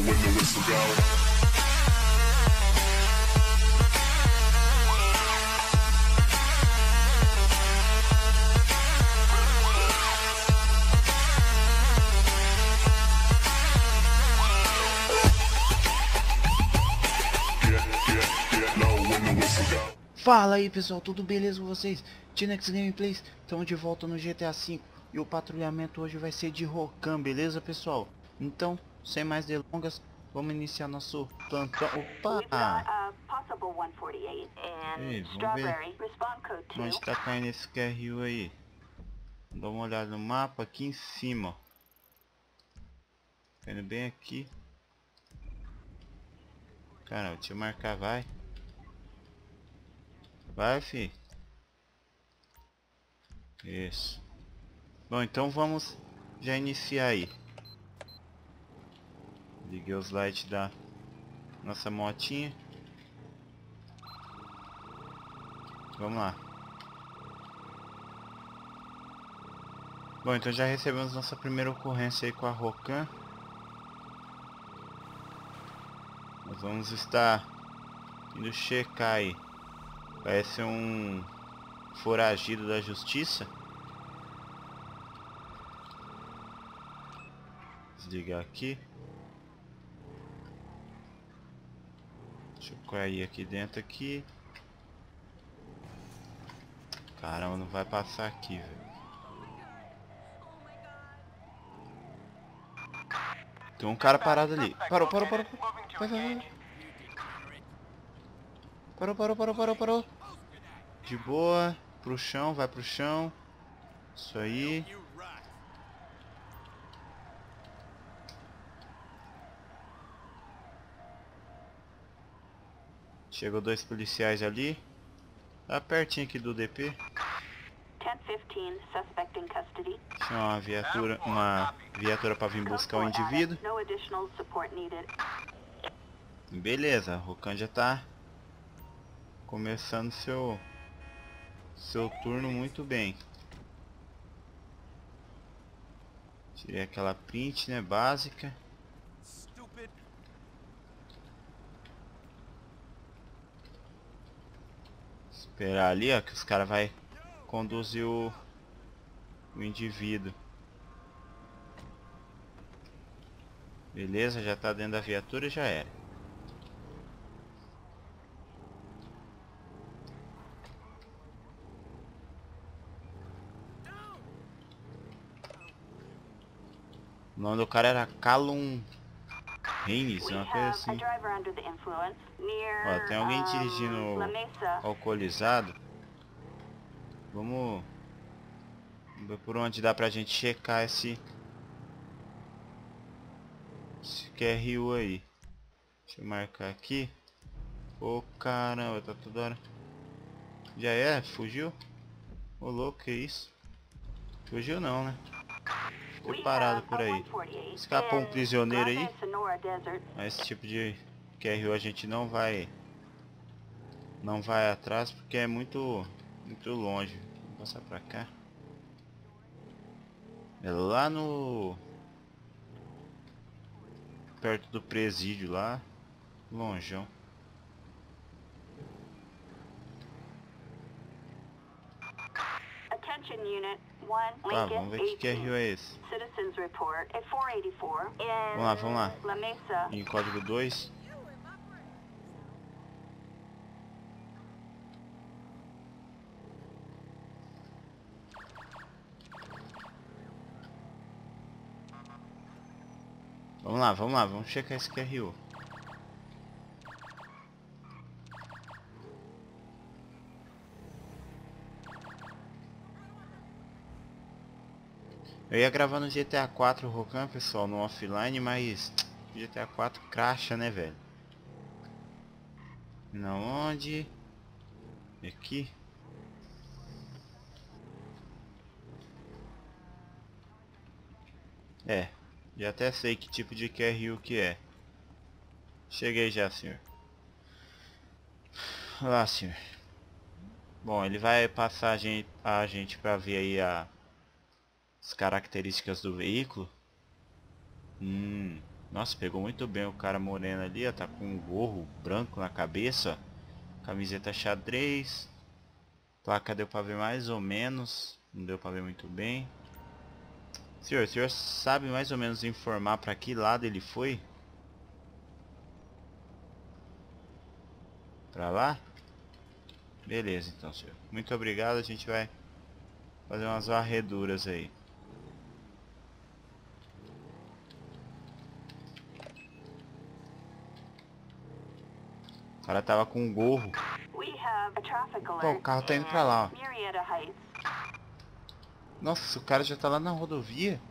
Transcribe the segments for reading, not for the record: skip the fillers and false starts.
when the whistle go. Fala aí pessoal, tudo beleza com vocês? Tinex Gameplays, estamos de volta no GTA V e o patrulhamento hoje vai ser de Rokan, beleza pessoal? Então, sem mais delongas, vamos iniciar nosso plantão. Opa! Ei, vamos ver onde tá caindo esse QRU aí. Dá uma olhada no mapa aqui em cima, ó. Caindo bem aqui. Caramba, deixa eu marcar, vai. Vai, fi. Isso. Bom, então vamos já iniciar aí. Liguei os lights da nossa motinha. Vamos lá. Bom, então já recebemos nossa primeira ocorrência aí com a Rokan. Nós vamos estar indo checar aí. Parece um foragido da justiça. Desligar aqui. Deixa eu cair aqui dentro aqui. Caramba, não vai passar aqui, velho. Tem um cara parado ali. Parou. Vai. Parou. De boa. Pro chão, vai pro chão. Isso aí. Chegou dois policiais ali. Tá pertinho aqui do DP. Chama uma viatura para vir buscar o indivíduo. Beleza, o Rokan já tá começando seu turno muito bem. Tirei aquela print, né, básica. Esperar ali, ó, que os caras vai conduzir o indivíduo. Beleza, já tá dentro da viatura e já era. O nome do cara era Callum Haynes, uma coisa assim. Ó, tem alguém dirigindo alcoolizado. Vamos ver por onde dá pra gente checar esse QRU aí. Deixa eu marcar aqui. Ô caramba, tá toda hora. Já é? Fugiu? Ô louco, que isso? Fugiu não, né? Ficou parado por aí. Escapou um prisioneiro aí. Mas esse tipo de QRU a gente não vai atrás porque é muito longe. Vou passar pra cá. É lá no perto do presídio lá, longeão. Tá, vamos ver que QRU é esse. Vamos lá. Em código 2. Vamos lá, vamos checar esse QRU. Eu ia gravar no GTA 4 Rokan, pessoal, no offline, mas GTA 4 cracha, né, velho? Na onde? Aqui? É, já até sei que tipo de QRU que é. Cheguei já, senhor. Olá, senhor. Bom, ele vai passar a gente pra ver aí as características do veículo. Nossa, pegou muito bem o cara moreno ali, ó. Tá com um gorro branco na cabeça, ó. Camiseta xadrez. Placa deu pra ver mais ou menos. Não deu pra ver muito bem. Senhor, o senhor sabe mais ou menos informar pra que lado ele foi? Pra lá? Beleza então, senhor. Muito obrigado, a gente vai fazer umas varreduras aí. O cara tava com um gorro. Pô, o carro tá indo pra lá, ó. Nossa, o cara já tá lá na rodovia.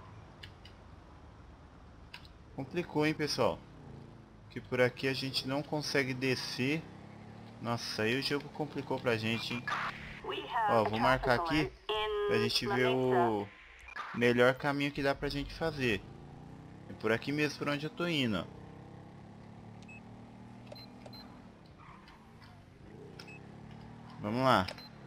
Complicou, hein, pessoal. Que por aqui a gente não consegue descer. Nossa, aí o jogo complicou pra gente, hein. Ó, vou marcar aqui pra gente ver o melhor caminho que dá pra gente fazer. É por aqui mesmo por onde eu tô indo, ó. Vamos lá.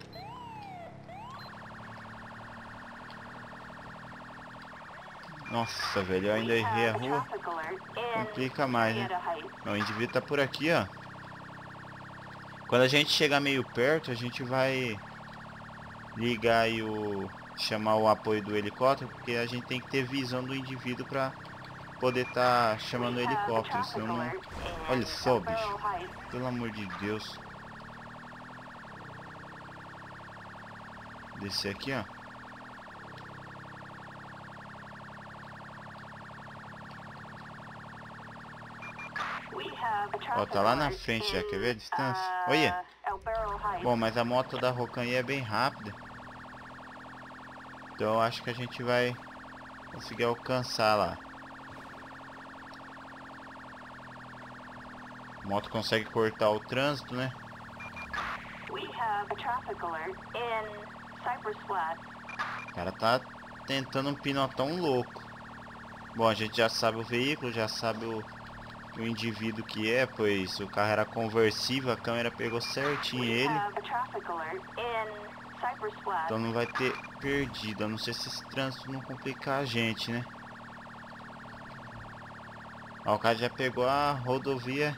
Nossa, velho, eu ainda errei a rua. Complica mais, né? Não, o indivíduo tá por aqui, ó. Quando a gente chegar meio perto, a gente vai ligar aí o... chamar o apoio do helicóptero, porque a gente tem que ter visão do indivíduo pra poder tá chamando o helicóptero, senão não... Olha só, bicho. Pelo amor de Deus. Descer aqui, ó. Ó, tá lá na frente já, quer ver a distância? Olha! Bom, mas a moto da Rocan aí é bem rápida. Então eu acho que a gente vai conseguir alcançar lá. A moto consegue cortar o trânsito, né? O cara tá tentando um pinotão louco. Bom, a gente já sabe o veículo, já sabe o indivíduo que é, pois o carro era conversível, a câmera pegou certinho ele. Então não vai ter perdido, a não ser se esse trânsito não complicar a gente, né? Ó, o cara já pegou a rodovia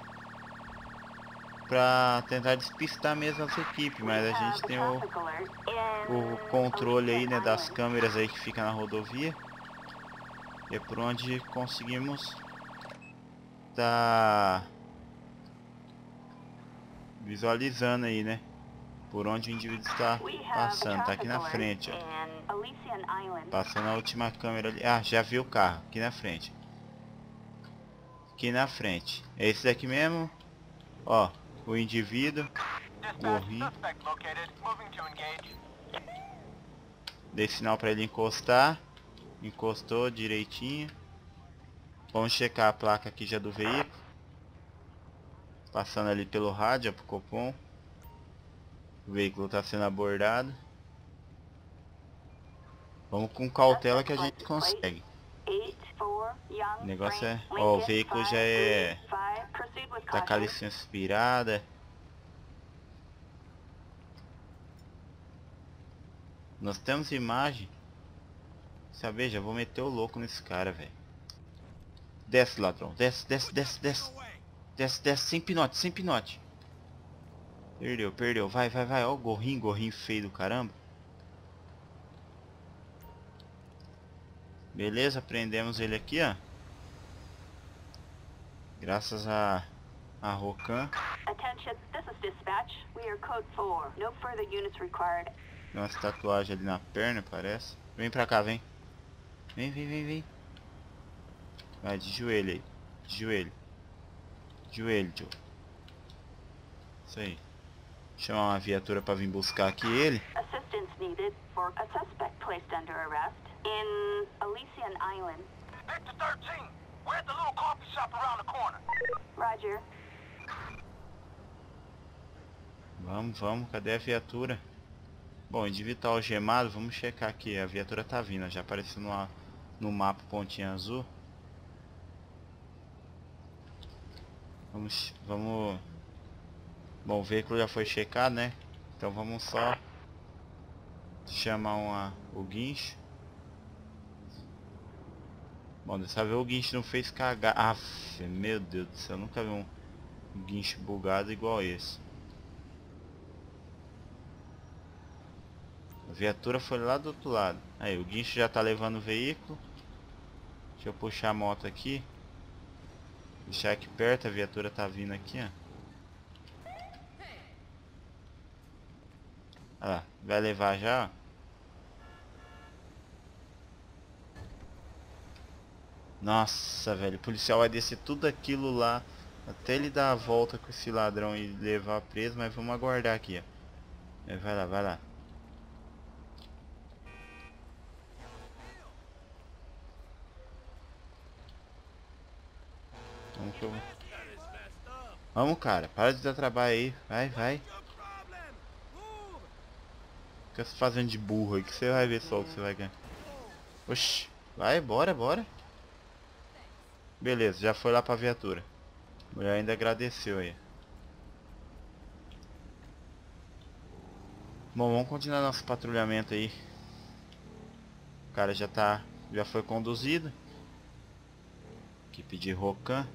pra tentar despistar mesmo as equipes, mas a gente tem o controle aí, né, das câmeras aí que fica na rodovia. E é por onde conseguimos tá visualizando aí, né? Por onde o indivíduo está passando. Tá aqui na frente, ó. Passando a última câmera ali. Ah, já vi o carro. Aqui na frente. Aqui na frente. É esse daqui mesmo. Ó, o indivíduo. Gorrinho. Dei sinal para ele encostar. Encostou direitinho. Vamos checar a placa aqui já do veículo. Passando ali pelo rádio, ó, pro Copom. O veículo está sendo abordado. Vamos com cautela que a gente consegue. O negócio é... Ó, o veículo já é... tá com a licença expirada. Nós temos imagem. Sabe, já vou meter o louco nesse cara, velho. Desce, ladrão. Desce, desce, desce, desce. Desce, desce, sem pinote, sem pinote. Perdeu, perdeu. Vai, vai, vai. Ó o gorrinho, gorrinho feio do caramba. Beleza, prendemos ele aqui, ó. Graças a Rocan. Tem umas tatuagens ali na perna, parece. Vem pra cá, vem. Vem, vem, vem, vem. Vai, de joelho aí. De joelho. Joelho, Joe. Isso aí. Chamar uma viatura pra vir buscar aqui ele. Vamos, vamos. Cadê a viatura? Bom, o indivíduo tá algemado. Vamos checar aqui. A viatura tá vindo. Já apareceu no mapa pontinha azul. Vamos... Bom, o veículo já foi checado, né? Então vamos só chamar o guincho. Bom, dessa vez o guincho não fez cagar. Aff, meu Deus do céu, eu nunca vi um guincho bugado igual esse. A viatura foi lá do outro lado. Aí, o guincho já tá levando o veículo. Deixa eu puxar a moto aqui. Deixar aqui perto, a viatura tá vindo aqui, ó. Olha lá, vai levar já, ó. Nossa, velho, o policial vai descer tudo aquilo lá até ele dar a volta com esse ladrão e levar preso, mas vamos aguardar aqui, ó. Vai lá, vai lá. Vamos, que eu... Vamos, cara, para de dar trabalho aí. Vai, vai. Fica se fazendo de burro aí que você vai ver só o que você vai ganhar. Oxi, vai, bora, bora. Beleza, já foi lá pra viatura. A mulher ainda agradeceu aí. Bom, vamos continuar nosso patrulhamento aí. O cara já foi conduzido. Equipe de Rocan.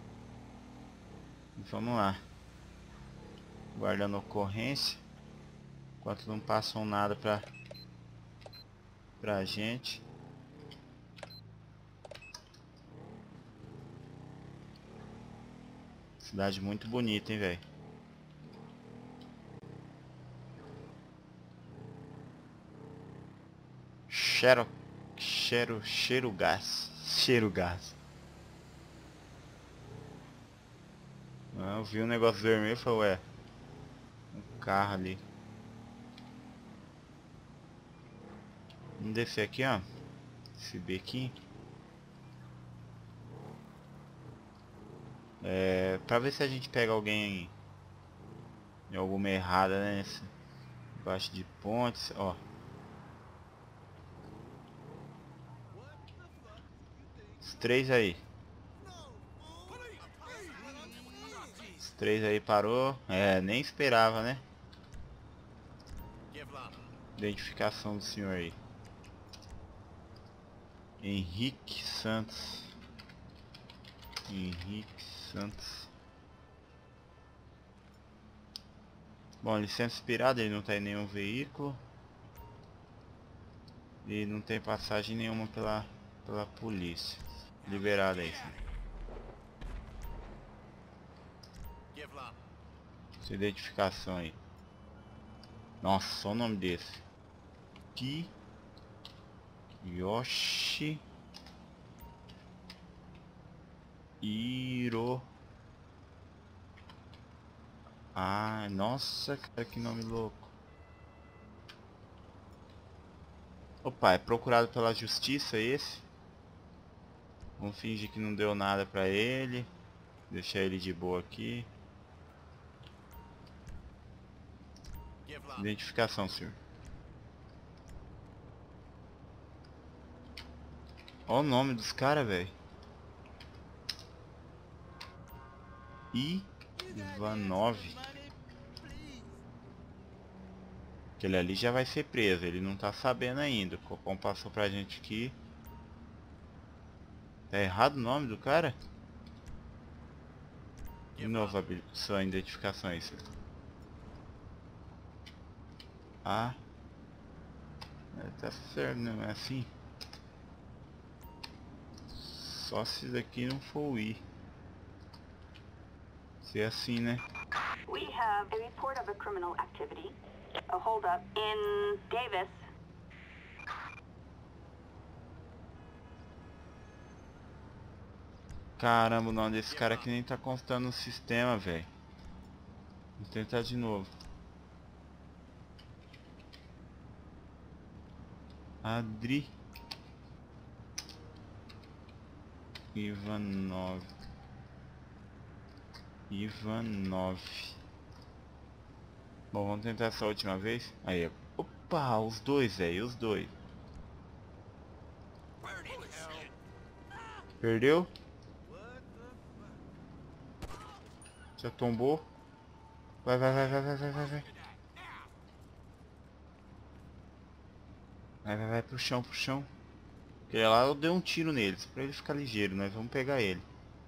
Vamos lá. Guardando ocorrência. Enquanto não passam nada pra gente. Cidade muito bonita, hein, velho. Cheiro gás. Cheiro gás. Ah, eu vi um negócio vermelho e falei, ué, um carro ali. Vamos descer aqui, ó. Esse bequinho. Pra ver se a gente pega alguém em alguma errada, né? Embaixo de pontes, ó. Os três aí. Os três aí parou. Nem esperava, né? Identificação do senhor aí. Henrique Santos. Henrique Santos. Bom, licença expirada, ele não tá em nenhum veículo. E não tem passagem nenhuma pela polícia. Liberado aí, sim. Sua identificação aí. Nossa, só o nome desse. Yoshi Hiro. Ah, nossa, cara, que nome louco. Opa, é procurado pela justiça esse. Vamos fingir que não deu nada pra ele. Deixar ele de boa aqui. Identificação, senhor. Olha o nome dos caras, velho. Ivanov. Aquele ali já vai ser preso. Ele não tá sabendo ainda. O Copom passou pra gente aqui. Tá errado o nome do cara? De novo, sua identificação aí, senhor. Ah. Tá certo, não é assim? Só se daqui não for o I. Se é assim, né? We have a report of a criminal activity, a holdup in Davis. Caramba, o nome desse cara aqui nem tá constando no sistema, velho. Vou tentar de novo. Adri Ivanov. Bom, vamos tentar essa última vez. Aí, opa, os dois, velho, os dois. Perdeu? Já tombou? Vai, vai, vai, vai, vai, vai, vai, vai. Vai, vai, vai pro chão, pro chão. Porque lá eu dei um tiro neles, pra ele ficar ligeiro, nós vamos pegar ele.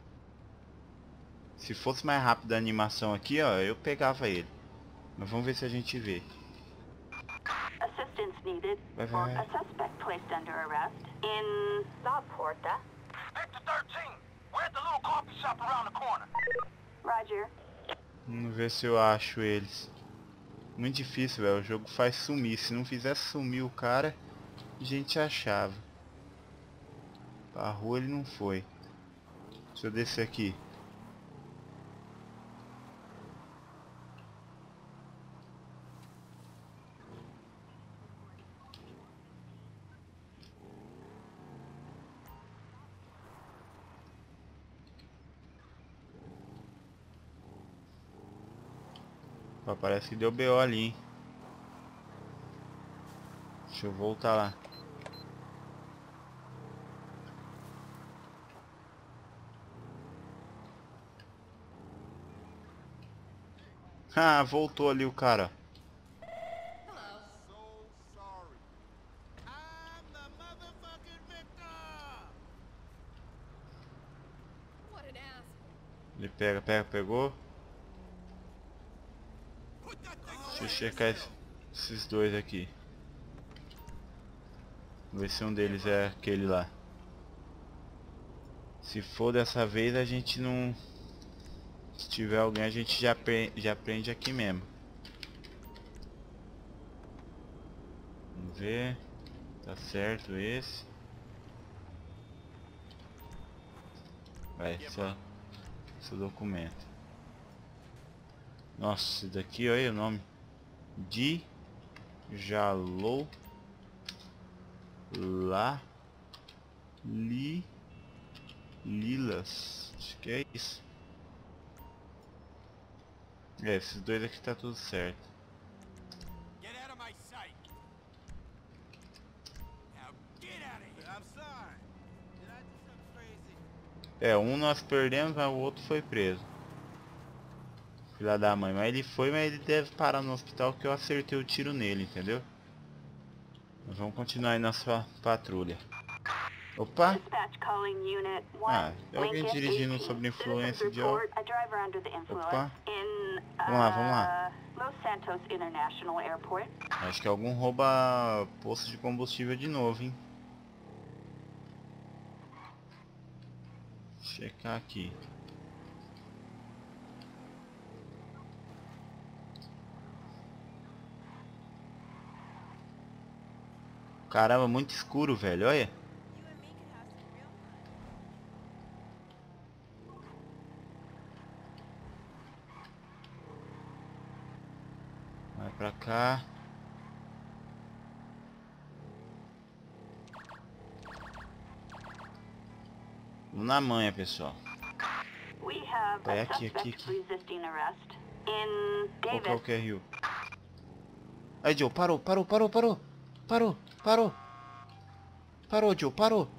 Se fosse mais rápido a animação aqui, ó, eu pegava ele. Mas vamos ver se a gente vê. Assistance needed Vai, for vai, a vai. suspect placed under arrest in La Porta. Victor 13, we're at the little coffee shop around the corner. Roger. Vamos ver se eu acho eles. Muito difícil, velho. O jogo faz sumir. Se não fizesse sumir o cara, a gente achava. Pra rua ele não foi. Deixa eu descer aqui. Ó, parece que deu BO ali, hein? Deixa eu voltar lá. Ah, voltou ali o cara. So sorry. I'm the motherfucking Victor! What an asshole. Ele pegou. Put that thing Deixa eu checar esses dois aqui. Vamos ver se um deles é aquele lá. Se for dessa vez a gente não... Se tiver alguém a gente já prende aqui mesmo. Vamos ver. Tá certo esse. Vai, esse é o documento. Nossa, esse daqui, olha o nome. Djalou Lilas. Acho que é isso. É, esses dois aqui tá tudo certo. Get out of my sight. Now get out of here. I'm sorry. Did I do something crazy? É, um nós perdemos, mas o outro foi preso. Filha da mãe, mas ele deve parar no hospital que eu acertei o tiro nele, entendeu? Nós vamos continuar aí na sua patrulha. Opa! Dispatch calling unit 1. Ah, é alguém Lincoln dirigindo 18. sob influência Citizens de álcool. report a driver under the influence Opa. in Vamos lá. Los Santos International Airport. Acho que algum rouba posto de combustível de novo, hein? Checar aqui. Caramba, muito escuro, velho, olha. You and me could have some real fun. Vai pra cá. Vamos na manha, pessoal. We have Vai a aqui, suspect aqui. resisting arrest in Qual que é o Davis. QRU? Aí, Joe, parou. Parou, Joe, parou.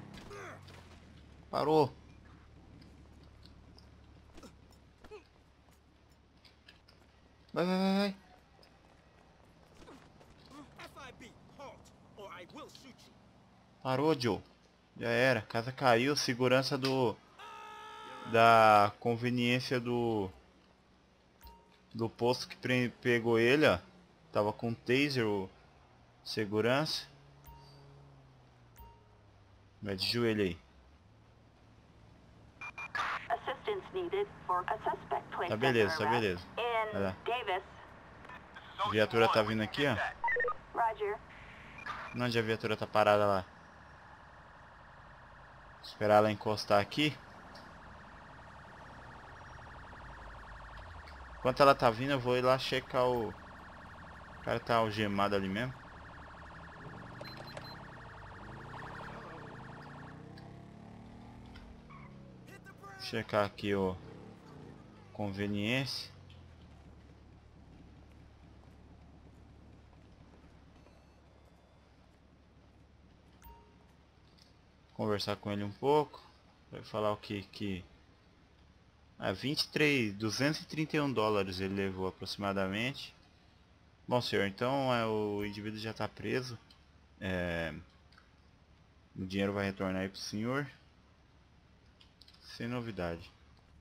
Parou. Vai. FIB, halt, or I will shoot you. Parou, Joe. Já era. A casa caiu. Segurança da conveniência do posto que pegou ele, ó. Tava com taser o segurança. Vai de joelho aí. Assistance needed for a suspect placed Tá beleza, under tá arrest beleza. Vai lá. in Davis. A viatura tá vindo aqui, ó. Roger. Onde a viatura tá parada lá? Esperar ela encostar aqui. Enquanto ela tá vindo, eu vou ir lá checar o... O cara tá algemado ali mesmo. Checar aqui o... Conveniência. Conversar com ele um pouco. Vai falar o que... Ah, 231 dólares ele levou aproximadamente. Bom, senhor, então o indivíduo já está preso. O dinheiro vai retornar aí pro senhor. Sem novidade.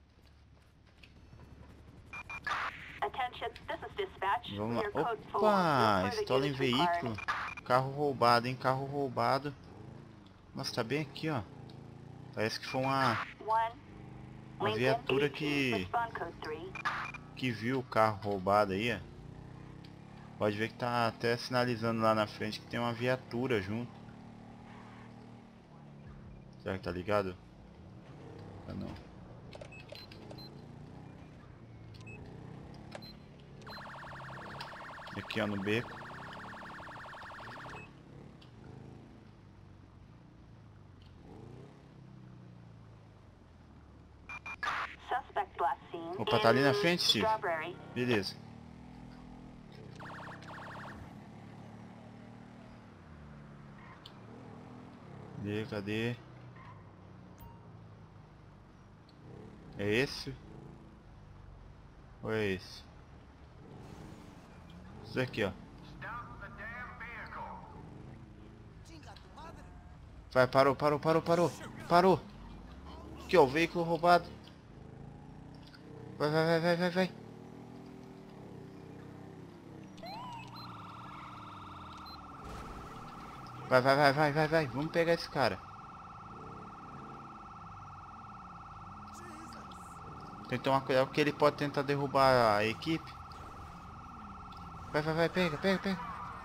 Attention, this is dispatch. Vamos lá. Your code 4. Opa! No further Estola em units required. veículo. Carro roubado, hein? Carro roubado. Nossa, tá bem aqui, ó. Parece que foi uma Lincoln, viatura 18, que respond code 3. viu o carro roubado aí, ó. Pode ver que tá até sinalizando lá na frente que tem uma viatura junto. Será que tá ligado? Tá não. Aqui, ó, no beco. Suspect last seen Opa, tá ali na in frente, Steve. Strawberry. Beleza. Cadê? É esse? Ou é esse? Isso aqui, ó. Vai, parou. Parou. Aqui, ó, o veículo roubado. Vai. Vai. Vamos pegar esse cara. Tem que tomar cuidado porque ele pode tentar derrubar a equipe. Vai, pega. Pega.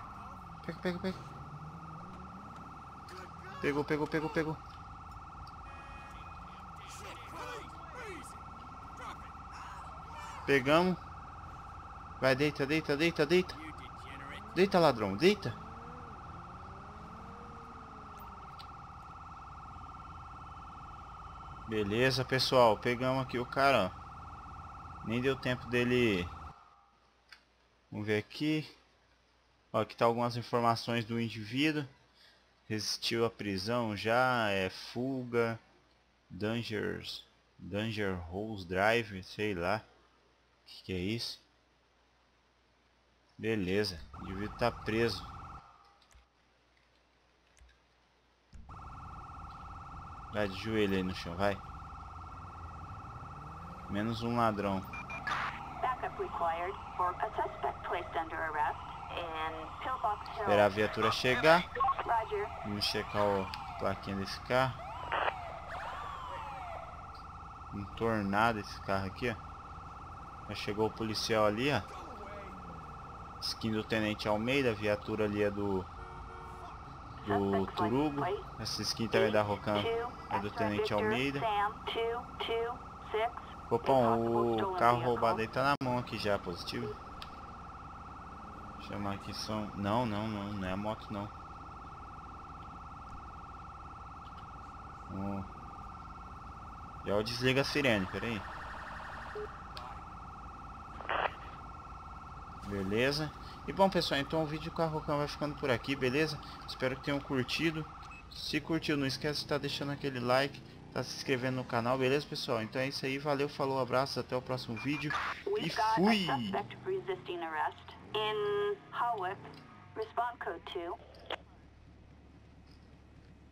Pegou. Pegamos. Vai, deita. Deita, ladrão, deita. Beleza, pessoal. Pegamos aqui o cara, ó. Nem deu tempo dele. Vamos ver aqui. Ó, aqui tá algumas informações do indivíduo. Resistiu à prisão já, fuga, Danger House Drive, sei lá. O que é isso? Beleza, o indivíduo tá preso. Vai de joelho aí no chão, vai. Menos um ladrão. Backup required for a suspect placed under arrest in Pillbox Hill. Esperar a viatura chegar. Roger. Vamos checar a plaquinha desse carro. Um tornado esse carro aqui, ó. Já chegou o policial ali, ó. Skin do Tenente Almeida. A viatura ali é do Turugo. Essa skin também da Rocan é do Tenente Almeida. Copão, o carro roubado aí tá na mão aqui já, positivo. Chamar aqui som. Não é a moto não. Já desliga a sirene, peraí. Beleza. E bom, pessoal, então o vídeo com a Rocan vai ficando por aqui, beleza? Espero que tenham curtido. Se curtiu, não esquece de estar deixando aquele like, tá se inscrevendo no canal, beleza, pessoal? Então é isso aí, valeu, falou, abraço, até o próximo vídeo e fui! Resisting arrest in Hawick. Respond code 2.